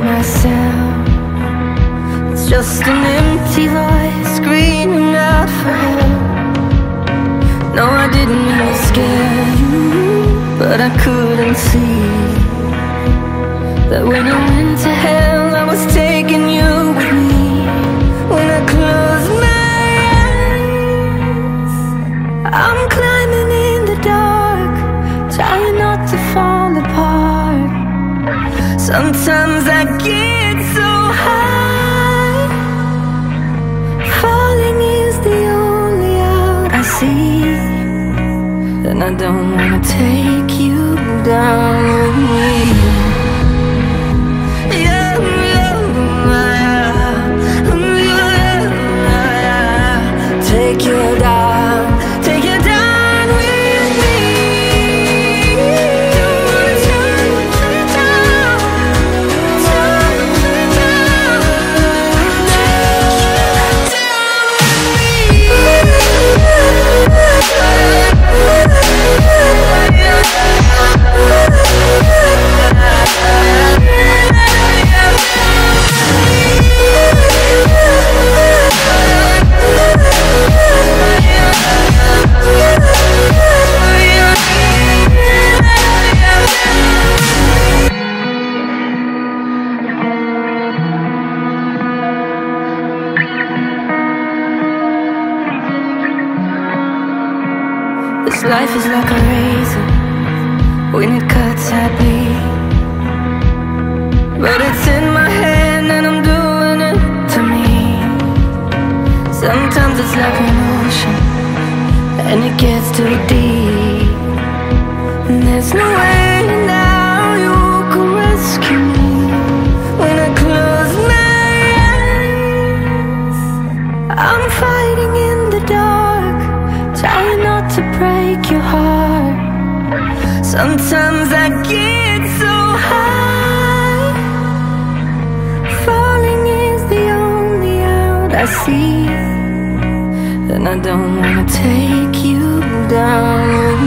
myself. It's just an empty voice screaming out for help. No, I didn't mean to scare you, but I couldn't see that when I went to hell, I was taking you with me. When I close my eyes, I'm climbing in the dark, trying not to fall apart. Sometimes I get so high, falling is the only out I see. And I don't wanna take you down with me. Take you down, take you down with me. This life is like a razor, when it cuts I bleed. But it's in my hand and I'm doing it to me. Sometimes it's like an ocean, and it gets too deep, and there's no way now you can rescue me. When I close my eyes, I'm fighting in the dark, trying not to break your heart. Sometimes I get so high, falling is the only out I see. And I don't wanna take you down.